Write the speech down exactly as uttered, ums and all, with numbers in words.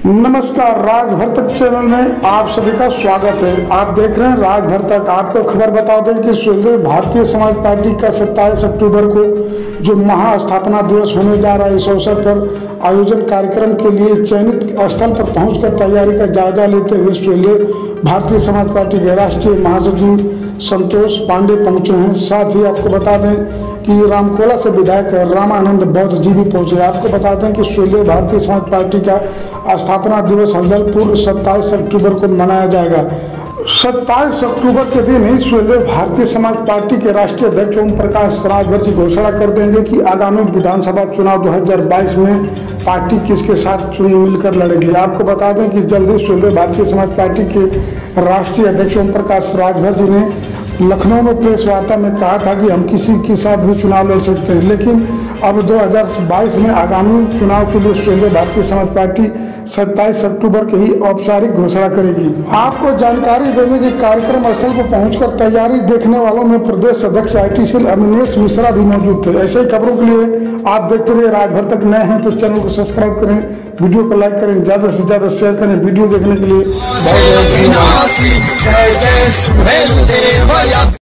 नमस्कार, राजभर तक चैनल में आप सभी का स्वागत है। आप देख रहे हैं राजभर तक। आपको खबर बता दें कि स्वर्गीय भारतीय समाज पार्टी का सत्ताईस अक्टूबर को जो महास्थापना दिवस होने जा रहा है, इस अवसर पर आयोजन कार्यक्रम के लिए चयनित स्थल पर पहुंचकर तैयारी का जायजा लेते हुए स्वर्गीय भारतीय समाज पार्टी के राष्ट्रीय महासचिव संतोष पांडे पहुंचे हैं। साथ ही आपको बता दें कि रामकोला से विधायक रामानंद बौद्ध जी भी पहुंचे। आपको बता दें कि स्वर्गीय भारतीय समाज पार्टी का स्थापना दिवस हल्दलपुर सत्ताईस अक्टूबर को मनाया जाएगा। सत्ताईस अक्टूबर के दिन ही स्वर्गीय भारतीय समाज पार्टी के राष्ट्रीय अध्यक्ष ओम प्रकाश राजभर जी घोषणा कर देंगे कि आगामी विधानसभा चुनाव दो हज़ार बाईस में पार्टी किसके साथ चुन मिलकर लड़ेगी। आपको बता दें कि जल्द ही स्वर्गीय भारतीय समाज पार्टी के राष्ट्रीय अध्यक्ष ओम प्रकाश राजभर जी ने लखनऊ में प्रेस वार्ता में कहा था कि हम किसी के साथ भी चुनाव लड़ सकते हैं, लेकिन अब दो हज़ार बाईस में आगामी चुनाव के लिए स्वर्गीय भारतीय समाज पार्टी सत्ताईस अक्टूबर की ही औपचारिक घोषणा करेगी। आपको जानकारी देने के कार्यक्रम स्थल को पहुंचकर तैयारी देखने वालों में प्रदेश अध्यक्ष आईटीसीएल अमिनेश मिश्रा भी मौजूद थे। ऐसे ही खबरों के लिए आप देखते रहिए राजभर तक। नए हैं तो चैनल को सब्सक्राइब करें, वीडियो को लाइक करें, ज्यादा से ज्यादा शेयर करें। वीडियो देखने के लिए बहुत बहुत धन्यवाद।